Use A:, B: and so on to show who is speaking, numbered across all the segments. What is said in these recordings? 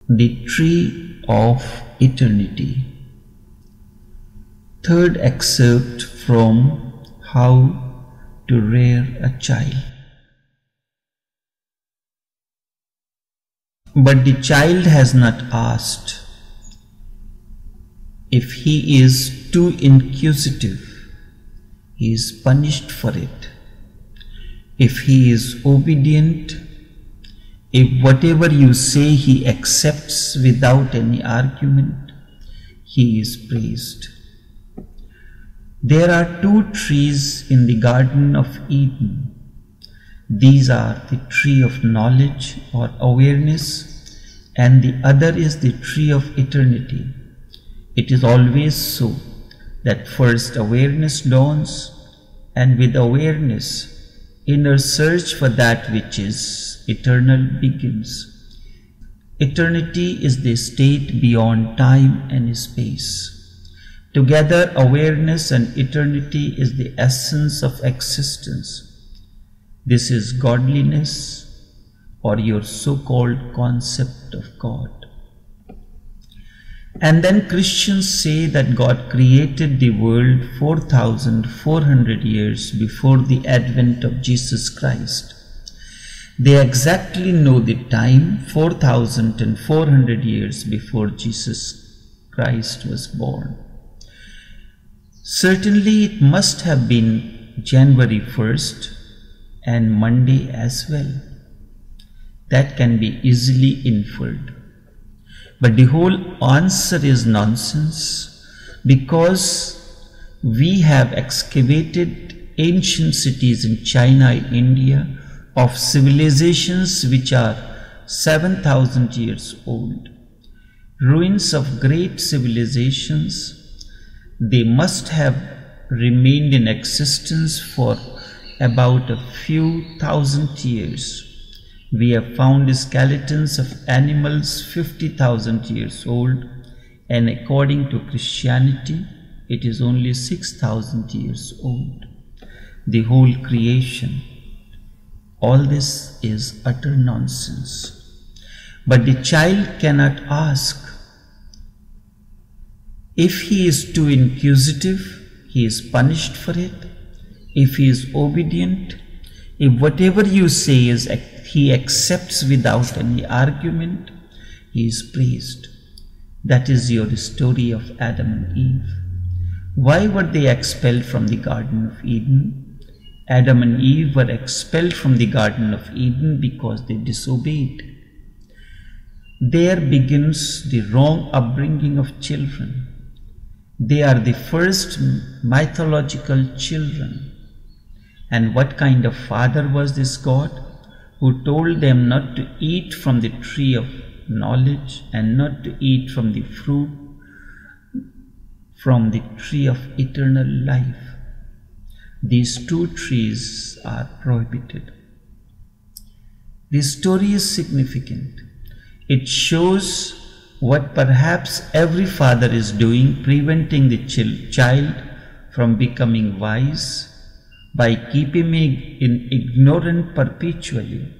A: The Tree of Eternity. Third excerpt from How to Rear a Child. But the child has not asked. If he is too inquisitive, he is punished for it. If he is obedient, if whatever you say he accepts without any argument, he is praised. There are two trees in the Garden of Eden. These are the tree of knowledge or awareness, and the other is the tree of eternity. It is always so that first awareness dawns, and with awareness, inner search for that which is eternal begins. Eternity is the state beyond time and space. Together, awareness and eternity is the essence of existence. This is godliness, or your so-called concept of God. And then Christians say that God created the world 4,400 years before the advent of Jesus Christ. They exactly know the time 4,400 years before Jesus Christ was born. Certainly it must have been January 1st and Monday as well. That can be easily inferred. But the whole answer is nonsense, because we have excavated ancient cities in China and India of civilizations which are 7,000 years old. Ruins of great civilizations, they must have remained in existence for about a few thousand years. We have found skeletons of animals 50,000 years old, and according to Christianity, it is only 6,000 years old. The whole creation, all this is utter nonsense. But the child cannot ask. If he is too inquisitive, he is punished for it. If he is obedient, if whatever you say is he accepts without any argument, he is praised. That is your story of Adam and Eve. Why were they expelled from the Garden of Eden? Adam and Eve were expelled from the Garden of Eden because they disobeyed. There begins the wrong upbringing of children. They are the first mythological children. And what kind of father was this God who told them not to eat from the tree of knowledge and not to eat from the fruit from the tree of eternal life? These two trees are prohibited. This story is significant. It shows what perhaps every father is doing, preventing the child from becoming wise by keeping him ignorant perpetually.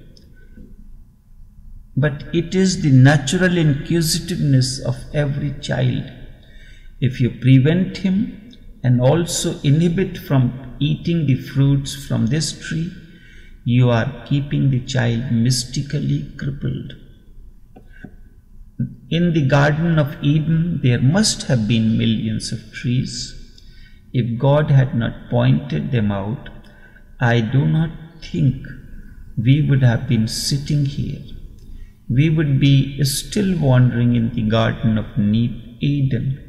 A: But it is the natural inquisitiveness of every child. If you prevent him and also inhibit from eating the fruits from this tree, you are keeping the child mystically crippled. In the Garden of Eden, there must have been millions of trees. If God had not pointed them out, I do not think we would have been sitting here. We would be still wandering in the Garden of Eden.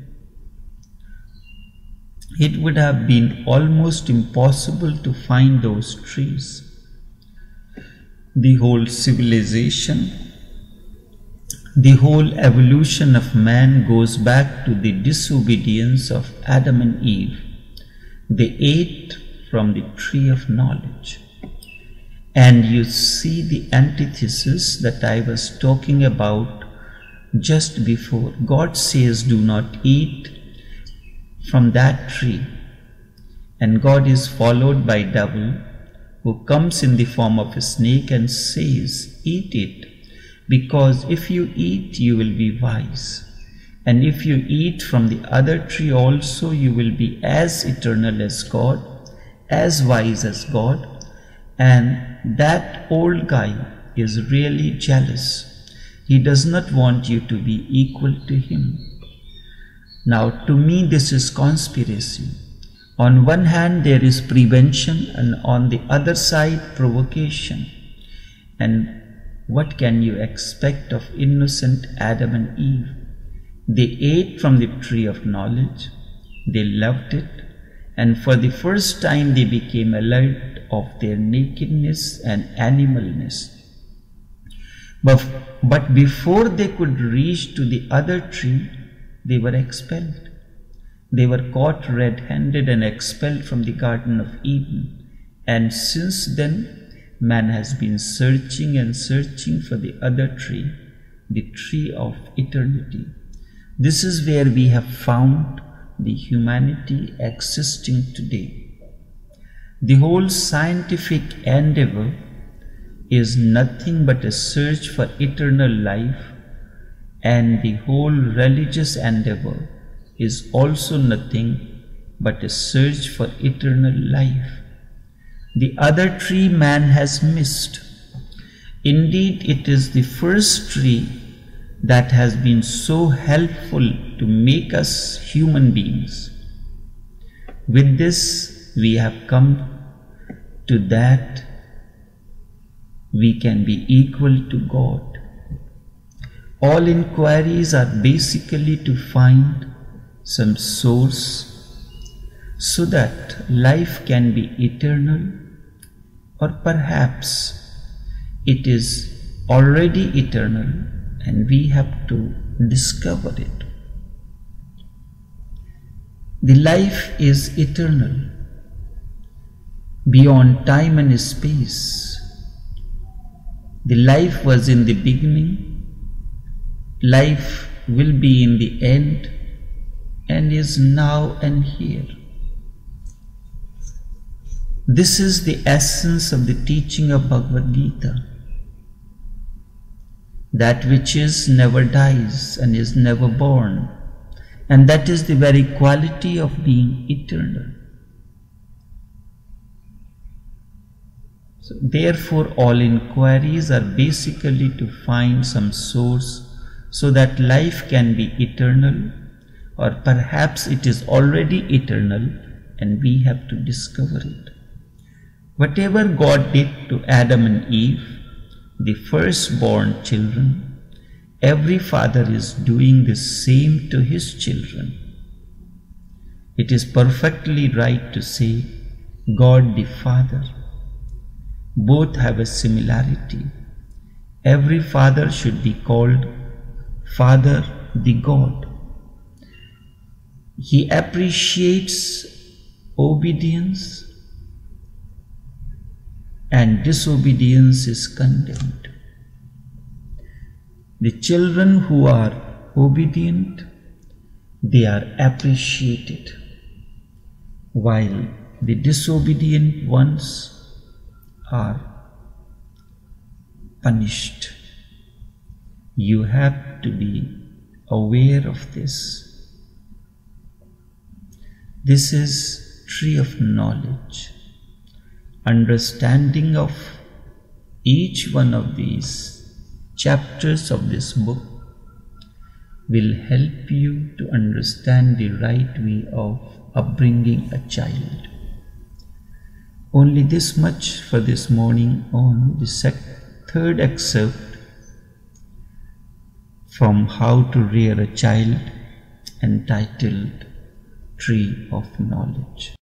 A: It would have been almost impossible to find those trees. The whole civilization, the whole evolution of man goes back to the disobedience of Adam and Eve. They ate from the tree of knowledge. And you see the antithesis that I was talking about just before. God says, do not eat from that tree. And God is followed by devil, who comes in the form of a snake and says, eat it. because if you eat, you will be wise. And if you eat from the other tree also, you will be as eternal as God, as wise as God. And that old guy is really jealous. He does not want you to be equal to him. Now, to me, this is conspiracy. On one hand, there is prevention, and on the other side, provocation. And what can you expect of innocent Adam and Eve? They ate from the tree of knowledge, they loved it, and for the first time they became alert of their nakedness and animalness. But before they could reach to the other tree, they were expelled. They were caught red-handed and expelled from the Garden of Eden. And since then, man has been searching and searching for the other tree, the tree of eternity. This is where we have found the humanity existing today. The whole scientific endeavor is nothing but a search for eternal life, and the whole religious endeavor is also nothing but a search for eternal life. The other tree man has missed. Indeed, it is the first tree that has been so helpful to make us human beings. With this, we have come to that we can be equal to God. All inquiries are basically to find some source so that life can be eternal, or perhaps it is already eternal and we have to discover it. The life is eternal, beyond time and space. The life was in the beginning, life will be in the end, and is now and here. This is the essence of the teaching of Bhagavad Gita. That which is never dies and is never born, and that is the very quality of being eternal. So therefore, all inquiries are basically to find some source so that life can be eternal, or perhaps it is already eternal and we have to discover it. Whatever God did to Adam and Eve, the firstborn children, every father is doing the same to his children. It is perfectly right to say God the Father. Both have a similarity. Every father should be called Father the God. He appreciates obedience, and disobedience is condemned. The children who are obedient, they are appreciated, while the disobedient ones are punished. You have to be aware of this. This is tree of knowledge. Understanding of each one of these chapters of this book will help you to understand the right way of upbringing a child. Only this much for this morning on the third excerpt from How to Rear a Child, entitled Tree of Knowledge.